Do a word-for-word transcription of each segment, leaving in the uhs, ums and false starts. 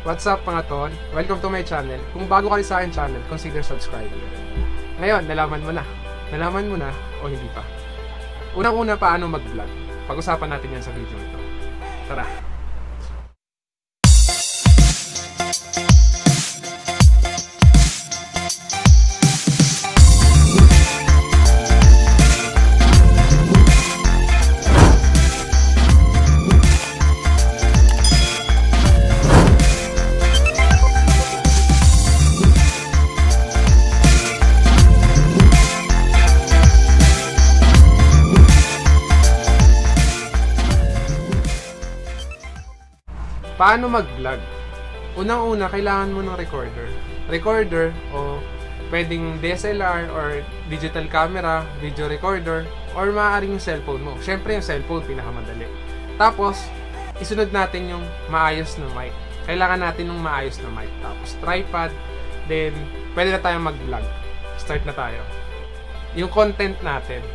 What's up mga tol? Welcome to my channel. Kung bago ka rin sa akin channel, consider subscribing. Ngayon, nalaman mo na. Nalaman mo na o hindi pa. Unang-una, paano mag-vlog? Pag-usapan natin yan sa video ito. Tara! Paano mag-vlog? Unang-una, kailangan mo ng recorder. Recorder o pwedeng D S L R or digital camera, video recorder, or maaaring yung cellphone mo. Siyempre yung cellphone, pinakamadali. Tapos, isunod natin yung maayos na mic. Kailangan natin ng maayos na mic. Tapos, tripod. Then, pwede na tayong mag-vlog. Start na tayo. Yung content natin,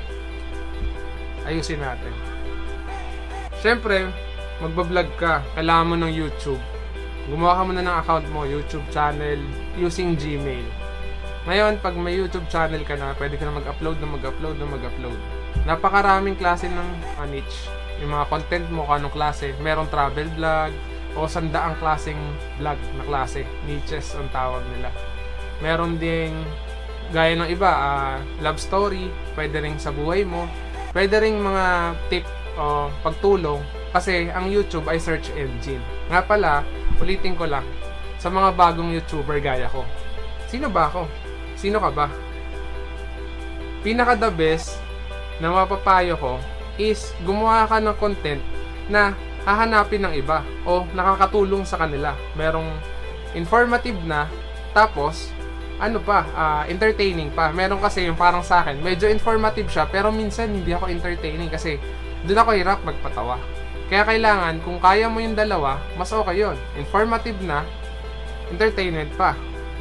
ayusin natin. Siyempre, magbablog ka, kailangan mo ng YouTube. Gumawa ka muna ng account mo, YouTube channel, using Gmail. Ngayon, pag may YouTube channel ka na, pwede ka na mag-upload na mag-upload na mag-upload. Napakaraming klase ng uh, niche. Yung mga content mo, kung anong klase. Merong travel vlog, o sandaang klaseng vlog na klase. Niches ang tawag nila. Meron ding, gaya ng iba, uh, love story, pwede rin sa buhay mo. Pwede rin mga tip o pagtulong. Kasi ang YouTube ay search engine. Nga pala, ulitin ko lang, sa mga bagong YouTuber gaya ko. Sino ba ako? Sino ka ba? Pinaka the best na mapapayo ko is gumawa ka ng content na hahanapin ng iba o nakakatulong sa kanila. Merong informative na, tapos ano pa, uh, entertaining pa. Meron kasi yung parang sa akin, medyo informative siya, pero minsan hindi ako entertaining kasi doon ako hirap magpatawa. Kaya kailangan, kung kaya mo yung dalawa, mas okay yun. Informative na, entertainment pa.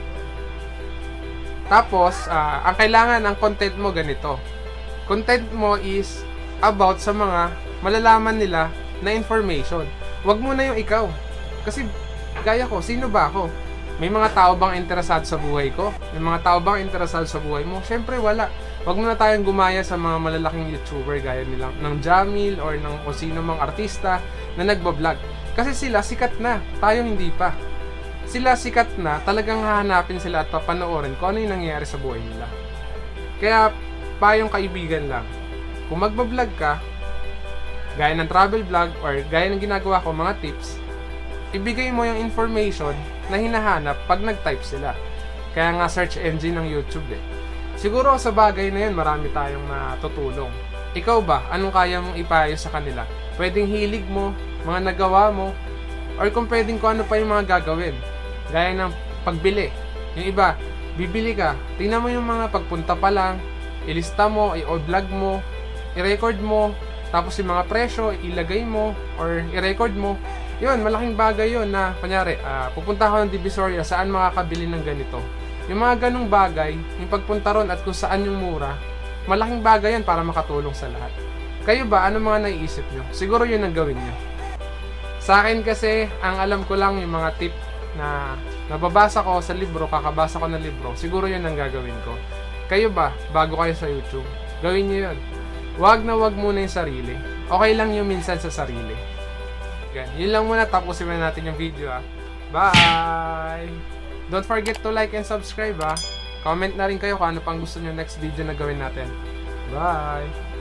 Tapos, uh, ang kailangan ng content mo ganito. Content mo is about sa mga malalaman nila na information. Huwag mo na yung ikaw. Kasi, gaya ko, sino ba ako? May mga tao bang interesado sa buhay ko? May mga tao bang interesado sa buhay mo? Siyempre, wala. Huwag muna tayong gumaya sa mga malalaking YouTuber gaya nilang ng Jamil or ng o sino mang artista na nagbablog. Kasi sila sikat na, tayo hindi pa. Sila sikat na, talagang hahanapin sila at papanoorin kung ano yung nangyayari sa buhay nila. Kaya, payong kaibigan lang. Kung magbablog ka, gaya ng travel vlog or gaya ng ginagawa ko, mga tips, ibigay mo yung information na hinahanap pag nag-type sila. Kaya nga search engine ng YouTube eh. Siguro sa bagay na yun, marami tayong natutulong. Ikaw ba? Anong kaya mong ipayo sa kanila? Pwedeng hilig mo, mga nagawa mo, or kung pwedeng kung ano pa yung mga gagawin. Gaya ng pagbili. Yung iba, bibili ka, tingnan mo yung mga pagpunta pa lang, ilista mo, i-vlog mo, i-record mo, tapos yung mga presyo, ilagay mo, or i-record mo. Yun, malaking bagay yun na, kunyari, uh, pupunta ako ng Divisoria, saan makakabili ng ganito? Yung mga ganong bagay, yung pagpunta ron at kung saan yung mura, malaking bagay yan para makatulong sa lahat. Kayo ba, ano mga naiisip nyo? Siguro yun ang gawin nyo. Sa akin kasi, ang alam ko lang yung mga tip na nababasa ko sa libro, kakabasa ko ng libro, siguro yun ang gagawin ko. Kayo ba, bago kayo sa YouTube, gawin nyo yun. Wag na wag muna yung sarili. Okay lang yung minsan sa sarili. Yan, yun lang muna, tapusin na natin yung video ha. Bye! Don't forget to like and subscribe ha. Comment na rin kayo kung ano pang gusto nyo next video na gawin natin. Bye!